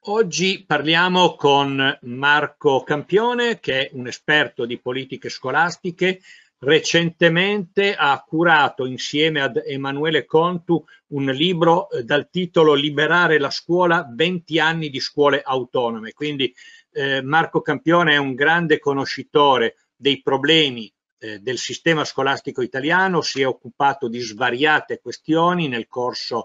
Oggi parliamo con Marco Campione, che è un esperto di politiche scolastiche. Recentemente ha curato insieme ad Emanuele Contu un libro dal titolo Liberare la scuola, 20 anni di scuole autonome. Quindi Marco Campione è un grande conoscitore dei problemi del sistema scolastico italiano, si è occupato di svariate questioni nel corso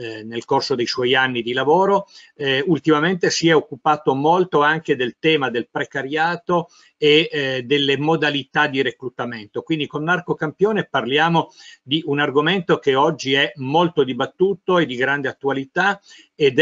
dei suoi anni di lavoro. Ultimamente si è occupato molto anche del tema del precariato e delle modalità di reclutamento. Quindi con Marco Campione parliamo di un argomento che oggi è molto dibattuto e di grande attualità ed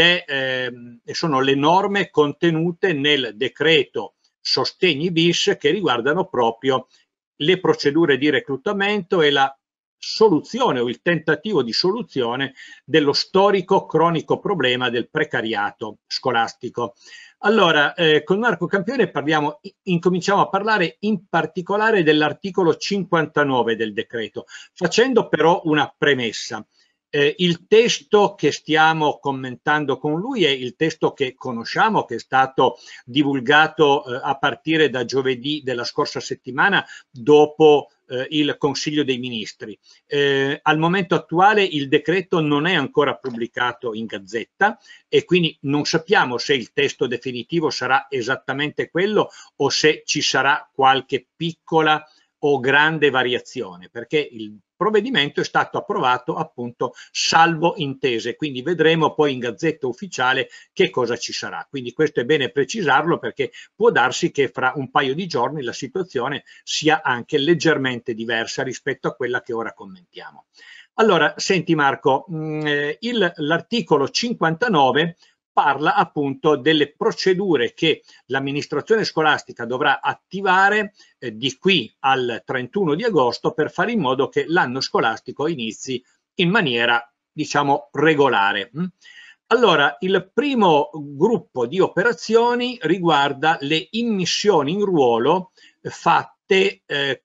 sono le norme contenute nel decreto Sostegni bis che riguardano proprio le procedure di reclutamento e la soluzione o il tentativo di soluzione dello storico cronico problema del precariato scolastico. Allora, con Marco Campione incominciamo a parlare in particolare dell'articolo 59 del decreto, facendo però una premessa. Il testo che stiamo commentando con lui è il testo che conosciamo, che è stato divulgato a partire da giovedì della scorsa settimana, dopo il Consiglio dei Ministri. Al momento attuale il decreto non è ancora pubblicato in Gazzetta e quindi non sappiamo se il testo definitivo sarà esattamente quello o se ci sarà qualche piccola o grande variazione, perché il provvedimento è stato approvato appunto salvo intese, quindi vedremo poi in Gazzetta Ufficiale che cosa ci sarà. Quindi questo è bene precisarlo, perché può darsi che fra un paio di giorni la situazione sia anche leggermente diversa rispetto a quella che ora commentiamo. Allora, senti Marco, l'articolo 59 parla appunto delle procedure che l'amministrazione scolastica dovrà attivare di qui al 31 di agosto per fare in modo che l'anno scolastico inizi in maniera, diciamo, regolare. Allora, il primo gruppo di operazioni riguarda le immissioni in ruolo fatte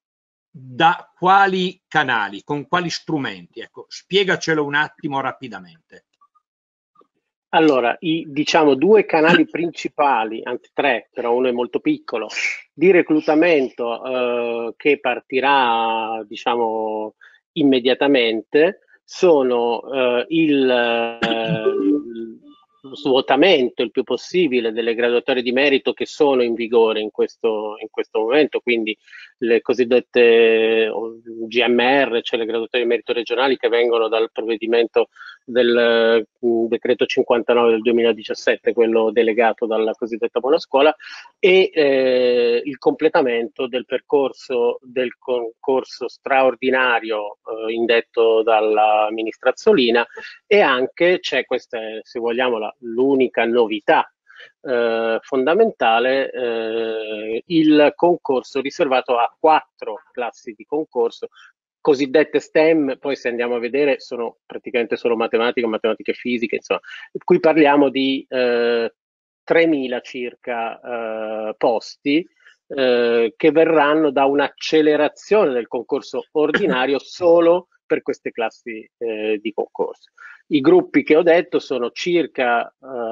da quali canali, con quali strumenti? Ecco, spiegacelo un attimo rapidamente. Allora, diciamo due canali principali, anzi tre, però uno è molto piccolo, di reclutamento che partirà, diciamo, immediatamente sono lo svuotamento il più possibile delle graduatorie di merito che sono in vigore in questo momento, quindi le cosiddette GMR, cioè le graduatorie di merito regionali che vengono dal provvedimento del decreto 59 del 2017, quello delegato dalla cosiddetta buona scuola, e il completamento del percorso del concorso straordinario indetto dalla ministra Azzolina, e anche c'è questa, se vogliamo, l'unica novità fondamentale, il concorso riservato a 4 classi di concorso cosiddette STEM. Poi se andiamo a vedere sono praticamente solo matematica, matematica e fisica, insomma. Qui parliamo di 3.000 circa posti che verranno da un'accelerazione del concorso ordinario solo per queste classi di concorso. I gruppi che ho detto sono circa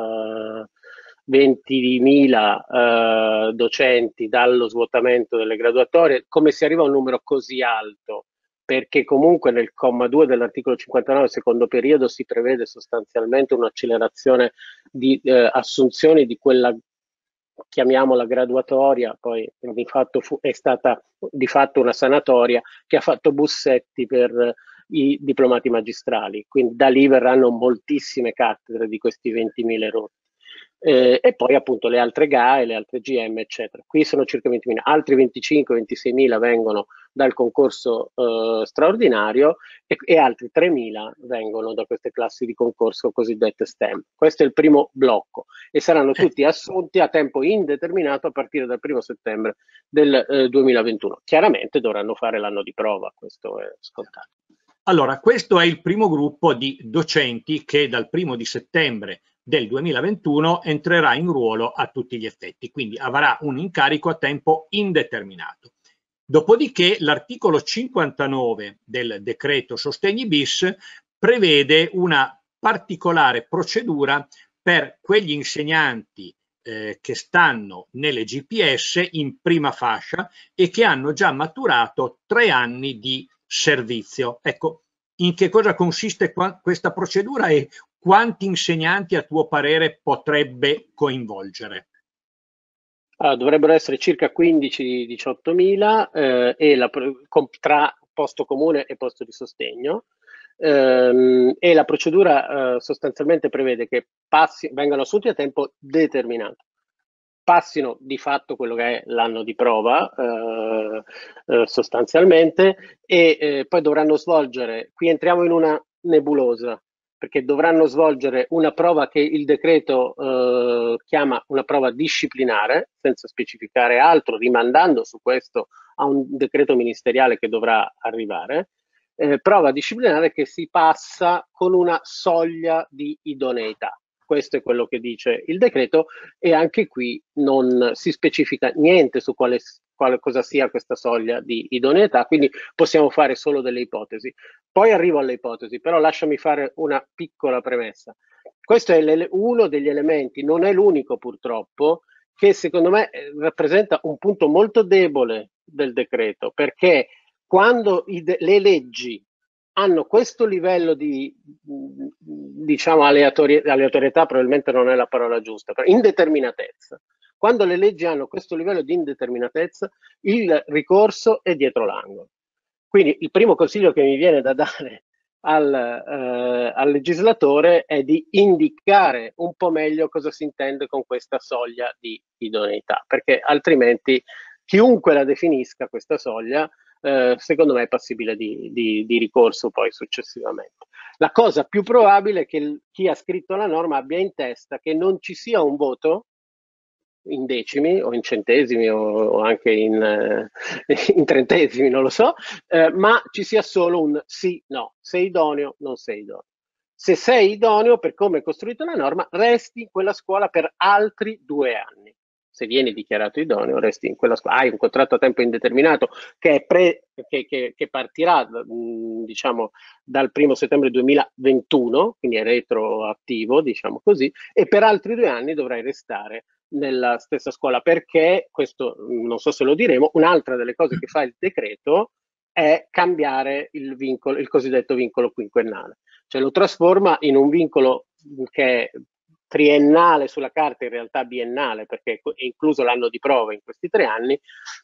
20.000 docenti dallo svuotamento delle graduatorie. Come si arriva a un numero così alto? Perché comunque nel comma 2 dell'articolo 59, secondo periodo, si prevede sostanzialmente un'accelerazione di assunzioni di quella, chiamiamola graduatoria, poi di fatto è stata di fatto una sanatoria che ha fatto bussetti per i diplomati magistrali, quindi da lì verranno moltissime cattedre di questi 20.000 rotti. E poi appunto le altre GAE, le altre GM, eccetera. Qui sono circa 20.000, altri 25-26.000 vengono dal concorso straordinario e altri 3.000 vengono da queste classi di concorso cosiddette STEM. Questo è il primo blocco e saranno tutti assunti a tempo indeterminato a partire dal 1° settembre del 2021. Chiaramente dovranno fare l'anno di prova, questo è scontato. Allora, questo è il primo gruppo di docenti che dal 1° di settembre del 2021 entrerà in ruolo a tutti gli effetti, quindi avrà un incarico a tempo indeterminato. Dopodiché l'articolo 59 del decreto Sostegni bis prevede una particolare procedura per quegli insegnanti che stanno nelle GPS in prima fascia e che hanno già maturato 3 anni di servizio. Ecco, in che cosa consiste questa procedura e quanti insegnanti a tuo parere potrebbe coinvolgere? Dovrebbero essere circa 15-18 mila tra posto comune e posto di sostegno. E la procedura sostanzialmente prevede che vengano assunti a tempo determinato, passino di fatto quello che è l'anno di prova sostanzialmente e poi dovranno svolgere, qui entriamo in una nebulosa, perché dovranno svolgere una prova che il decreto chiama una prova disciplinare, senza specificare altro, rimandando su questo a un decreto ministeriale che dovrà arrivare. Prova disciplinare che si passa con una soglia di idoneità. Questo è quello che dice il decreto e anche qui non si specifica niente su quale cosa sia questa soglia di idoneità, quindi possiamo fare solo delle ipotesi. Poi arrivo alle ipotesi, però lasciami fare una piccola premessa. Questo è uno degli elementi, non è l'unico purtroppo, che secondo me rappresenta un punto molto debole del decreto, perché quando le leggi hanno questo livello di, diciamo, aleatorietà, probabilmente non è la parola giusta, però indeterminatezza. Quando le leggi hanno questo livello di indeterminatezza, il ricorso è dietro l'angolo. Quindi il primo consiglio che mi viene da dare al legislatore è di indicare un po' meglio cosa si intende con questa soglia di idoneità, perché altrimenti chiunque la definisca questa soglia secondo me è passibile di ricorso poi successivamente. La cosa più probabile è che chi ha scritto la norma abbia in testa che non ci sia un voto in decimi o in centesimi o anche in trentesimi, non lo so, ma ci sia solo un sì, no, sei idoneo, non sei idoneo. Se sei idoneo, per come è costruita la norma, resti in quella scuola per altri 2 anni. Se vieni dichiarato idoneo, resti in quella scuola. Hai un contratto a tempo indeterminato che partirà, diciamo, dal 1° settembre 2021, quindi è retroattivo, diciamo così, e per altri 2 anni dovrai restare nella stessa scuola, perché questo non so se lo diremo, un'altra delle cose che fa il decreto è cambiare il vincolo, il cosiddetto vincolo quinquennale, cioè lo trasforma in un vincolo che è triennale sulla carta, in realtà biennale, perché è incluso l'anno di prova in questi 3 anni,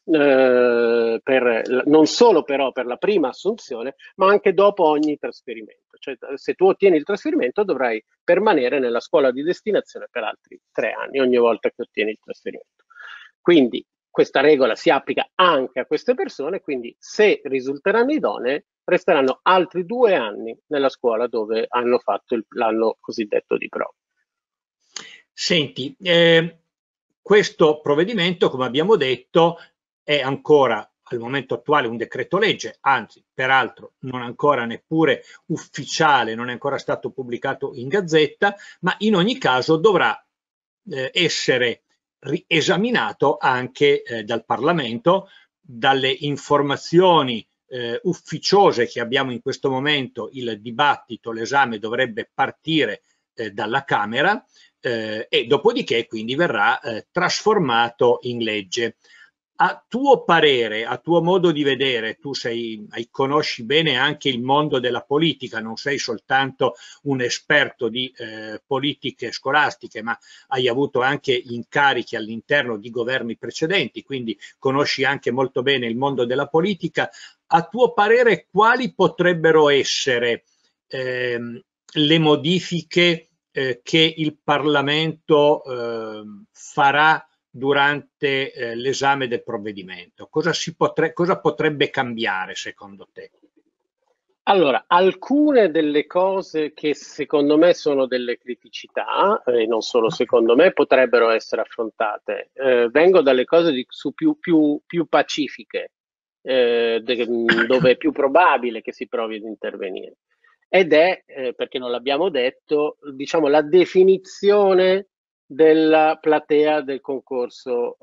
non solo però per la prima assunzione, ma anche dopo ogni trasferimento. Cioè, se tu ottieni il trasferimento dovrai permanere nella scuola di destinazione per altri 3 anni, ogni volta che ottieni il trasferimento. Quindi questa regola si applica anche a queste persone, quindi se risulteranno idonee, resteranno altri 2 anni nella scuola dove hanno fatto l'anno cosiddetto di prova. Senti, questo provvedimento, come abbiamo detto, è ancora al momento attuale un decreto legge, anzi, peraltro non ancora neppure ufficiale, non è ancora stato pubblicato in Gazzetta, ma in ogni caso dovrà essere esaminato anche dal Parlamento. Dalle informazioni ufficiose che abbiamo in questo momento, il dibattito, l'esame dovrebbe partire dalla Camera e dopodiché quindi verrà trasformato in legge. A tuo parere, a tuo modo di vedere, tu conosci bene anche il mondo della politica, non sei soltanto un esperto di politiche scolastiche, ma hai avuto anche incarichi all'interno di governi precedenti, quindi conosci anche molto bene il mondo della politica. A tuo parere, quali potrebbero essere le modifiche che il Parlamento farà durante l'esame del provvedimento? Cosa potrebbe cambiare secondo te? Allora, alcune delle cose che secondo me sono delle criticità, e non solo secondo me, potrebbero essere affrontate. Vengo dalle cose più pacifiche, dove è più probabile che si provi ad intervenire. Ed è, perché non l'abbiamo detto, diciamo, la definizione della platea del concorso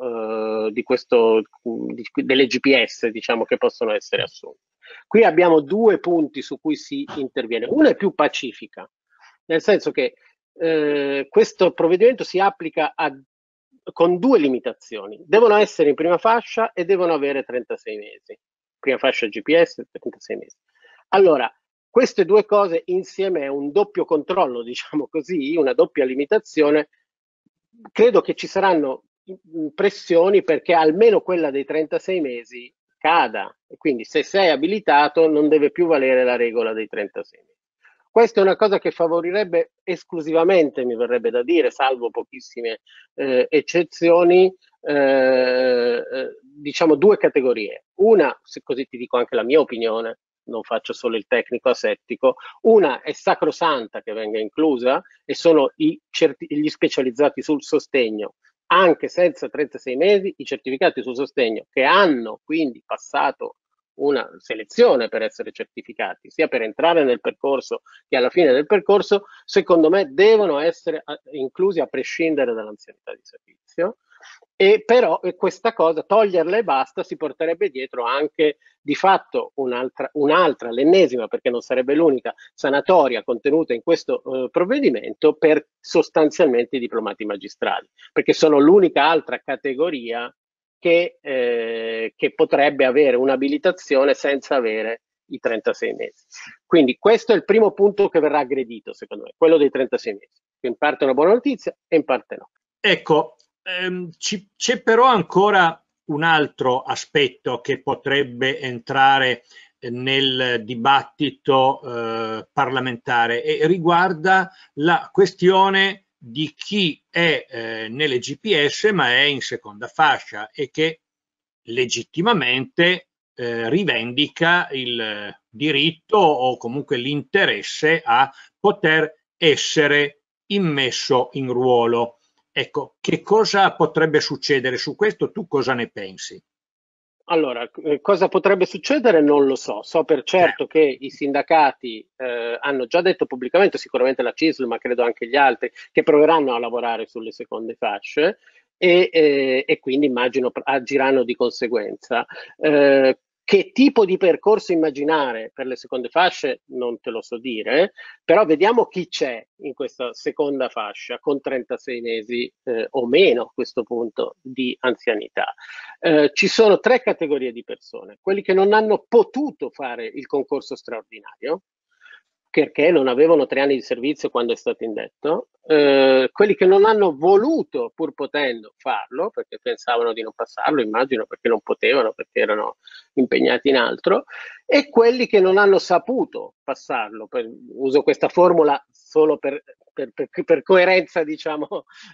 delle GPS, diciamo, che possono essere assunte. Qui abbiamo 2 punti su cui si interviene. Una è più pacifica, nel senso che questo provvedimento si applica con due limitazioni. Devono essere in prima fascia e devono avere 36 mesi. Prima fascia GPS, 36 mesi. Allora, queste due cose insieme a un doppio controllo, diciamo così, una doppia limitazione, credo che ci saranno pressioni perché almeno quella dei 36 mesi cada. E quindi se sei abilitato non deve più valere la regola dei 36 mesi. Questa è una cosa che favorirebbe esclusivamente, mi verrebbe da dire, salvo pochissime eccezioni, diciamo due categorie. Una, se così ti dico anche la mia opinione, non faccio solo il tecnico asettico, una è sacrosanta che venga inclusa e sono gli specializzati sul sostegno, anche senza 36 mesi, i certificati sul sostegno che hanno quindi passato una selezione per essere certificati, sia per entrare nel percorso che alla fine del percorso, secondo me devono essere inclusi a prescindere dall'anzianità di servizio. E però questa cosa, toglierla e basta, si porterebbe dietro anche di fatto un'altra, l'ennesima, perché non sarebbe l'unica, sanatoria contenuta in questo provvedimento per sostanzialmente i diplomati magistrali, perché sono l'unica altra categoria che potrebbe avere un'abilitazione senza avere i 36 mesi. Quindi questo è il primo punto che verrà aggredito, secondo me, quello dei 36 mesi, che in parte è una buona notizia e in parte no. Ecco, c'è però ancora un altro aspetto che potrebbe entrare nel dibattito parlamentare e riguarda la questione di chi è nelle GPS ma è in seconda fascia e che legittimamente rivendica il diritto o comunque l'interesse a poter essere immesso in ruolo. Ecco, che cosa potrebbe succedere su questo? Tu cosa ne pensi? Allora, cosa potrebbe succedere non lo so. So per certo che i sindacati hanno già detto pubblicamente, sicuramente la CISL, ma credo anche gli altri, che proveranno a lavorare sulle seconde fasce e quindi immagino agiranno di conseguenza. Che tipo di percorso immaginare per le seconde fasce non te lo so dire, però vediamo chi c'è in questa seconda fascia con 36 mesi o meno a questo punto di anzianità. Ci sono tre categorie di persone: quelli che non hanno potuto fare il concorso straordinario perché non avevano 3 anni di servizio quando è stato indetto, quelli che non hanno voluto, pur potendo, farlo, perché pensavano di non passarlo, immagino, perché non potevano, perché erano impegnati in altro, e quelli che non hanno saputo passarlo. Uso questa formula solo per coerenza, diciamo,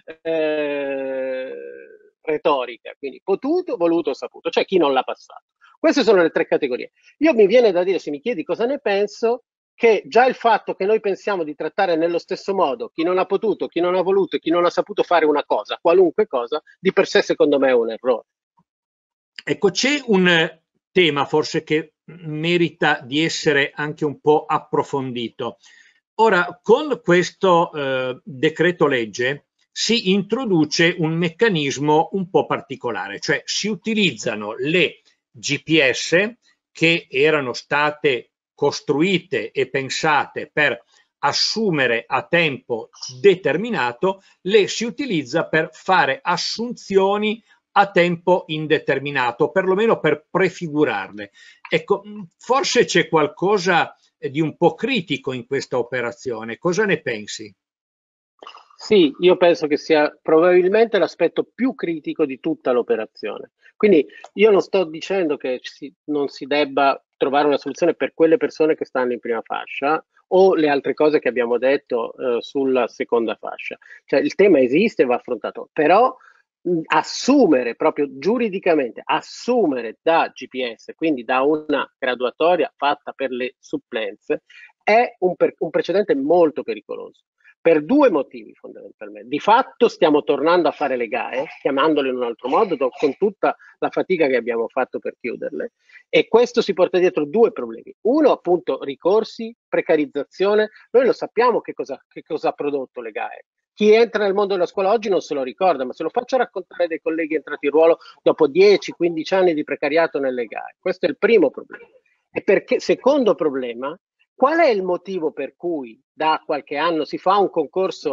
retorica, quindi potuto, voluto, saputo, cioè chi non l'ha passato. Queste sono le tre categorie. Io mi viene da dire, se mi chiedi cosa ne penso, che già il fatto che noi pensiamo di trattare nello stesso modo chi non ha potuto, chi non ha voluto e chi non ha saputo fare una cosa, qualunque cosa, di per sé secondo me è un errore. Ecco, c'è un tema forse che merita di essere anche un po' approfondito. Ora, con questo decreto legge si introduce un meccanismo un po' particolare, cioè si utilizzano le GPS che erano state costruite e pensate per assumere a tempo determinato, le si utilizza per fare assunzioni a tempo indeterminato, perlomeno per prefigurarle. Ecco, forse c'è qualcosa di un po' critico in questa operazione. Cosa ne pensi? Sì, io penso che sia probabilmente l'aspetto più critico di tutta l'operazione. Quindi io non sto dicendo che non si debba trovare una soluzione per quelle persone che stanno in prima fascia o le altre cose che abbiamo detto sulla seconda fascia. Cioè il tema esiste e va affrontato, però assumere proprio giuridicamente, assumere da GPS, quindi da una graduatoria fatta per le supplenze, è un precedente molto pericoloso per due motivi fondamentalmente. Di fatto stiamo tornando a fare le GAE, chiamandole in un altro modo, con tutta la fatica che abbiamo fatto per chiuderle, e questo si porta dietro due problemi. Uno, appunto, ricorsi, precarizzazione. Noi lo sappiamo che cosa ha prodotto le GAE. Chi entra nel mondo della scuola oggi non se lo ricorda, ma se lo faccio raccontare dei colleghi entrati in ruolo dopo 10-15 anni di precariato nelle GAE. Questo è il primo problema. E perché, secondo problema, qual è il motivo per cui da qualche anno si fa un concorso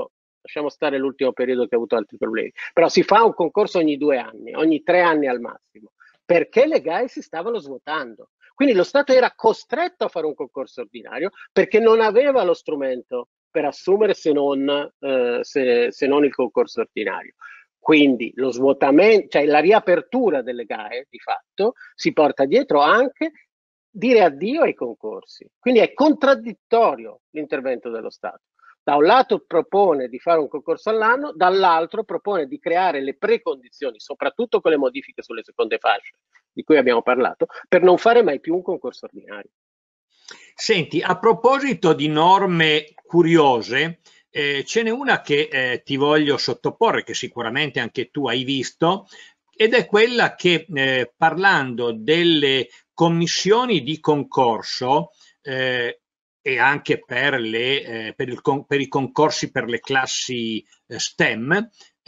lasciamo stare l'ultimo periodo che ha avuto altri problemi, però si fa un concorso ogni 2 anni, ogni 3 anni al massimo, perché le gare si stavano svuotando. Quindi lo Stato era costretto a fare un concorso ordinario perché non aveva lo strumento per assumere se non il concorso ordinario. Quindi lo svuotamento, cioè la riapertura delle gare, di fatto, si porta dietro anche dire addio ai concorsi. Quindi è contraddittorio l'intervento dello Stato. Da un lato propone di fare un concorso all'anno, dall'altro propone di creare le precondizioni, soprattutto con le modifiche sulle seconde fasce di cui abbiamo parlato, per non fare mai più un concorso ordinario. Senti, a proposito di norme curiose, ce n'è una che ti voglio sottoporre, che sicuramente anche tu hai visto, ed è quella che parlando delle commissioni di concorso e anche per i concorsi per le classi STEM,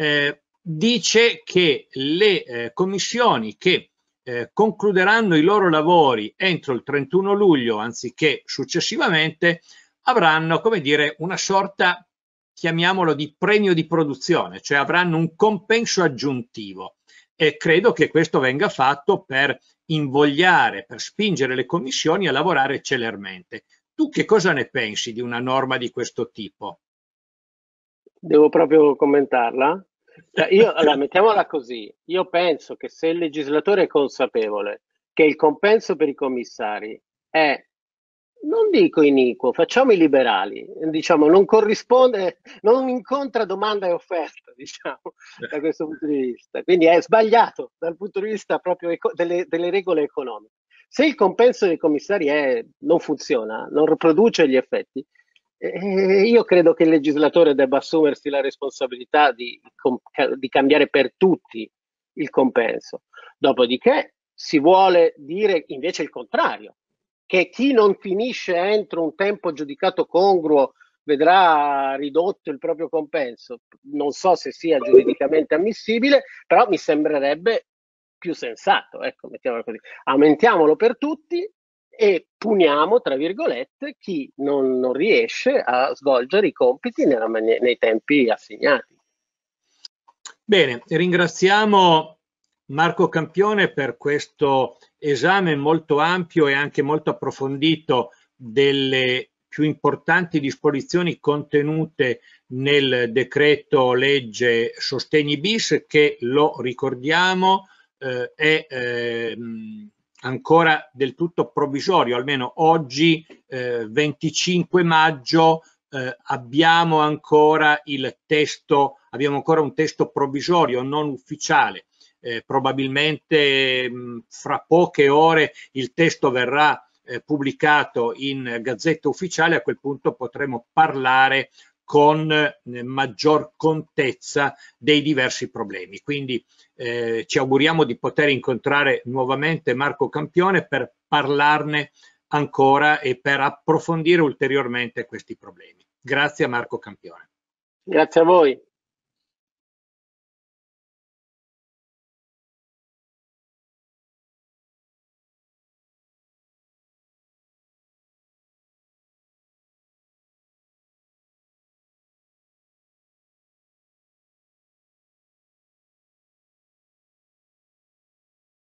dice che le commissioni che concluderanno i loro lavori entro il 31 luglio anziché successivamente avranno, come dire, una sorta, chiamiamolo, di premio di produzione, cioè avranno un compenso aggiuntivo, e credo che questo venga fatto per invogliare, per spingere le commissioni a lavorare celermente. Tu che cosa ne pensi di una norma di questo tipo? Devo proprio commentarla? Cioè allora, mettiamola così, io penso che se il legislatore è consapevole che il compenso per i commissari è, non dico iniquo, facciamo i liberali, diciamo, non corrisponde, non incontra domanda e offerta, diciamo, da questo punto di vista. Quindi è sbagliato dal punto di vista proprio delle regole economiche. Se il compenso dei commissari non funziona, non riproduce gli effetti, io credo che il legislatore debba assumersi la responsabilità di cambiare per tutti il compenso. Dopodiché si vuole dire invece il contrario, che chi non finisce entro un tempo giudicato congruo vedrà ridotto il proprio compenso. Non so se sia giuridicamente ammissibile, però mi sembrerebbe più sensato. Ecco, mettiamolo così. Aumentiamolo per tutti e puniamo, tra virgolette, chi non riesce a svolgere i compiti nei tempi assegnati. Bene, ringraziamo Marco Campione per questo esame molto ampio e anche molto approfondito delle più importanti disposizioni contenute nel decreto legge Sostegni bis, che, lo ricordiamo, è ancora del tutto provvisorio. Almeno oggi, 25 maggio, abbiamo ancora un testo provvisorio non ufficiale. Probabilmente fra poche ore il testo verrà pubblicato in Gazzetta Ufficiale. A quel punto potremo parlare con maggior contezza dei diversi problemi. Quindi ci auguriamo di poter incontrare nuovamente Marco Campione per parlarne ancora e per approfondire ulteriormente questi problemi. Grazie a Marco Campione. Grazie a voi.